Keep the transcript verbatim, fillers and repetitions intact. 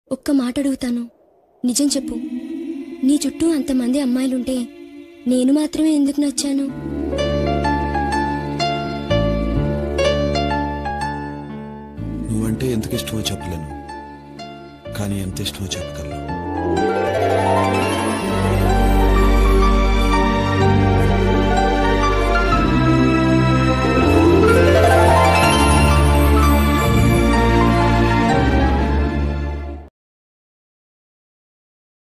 ఒక్క మాట అడుగుతాను, నిజం చెప్పు. నీ చుట్టూ అంతమంది అమ్మాయిలుంటే నేను మాత్రమే ఎందుకు నచ్చాను? నువ్వంటే ఎందుకు ఇష్టమో చెప్పలేను, కానీ ఎంత ఇష్టమో చెప్పగలను.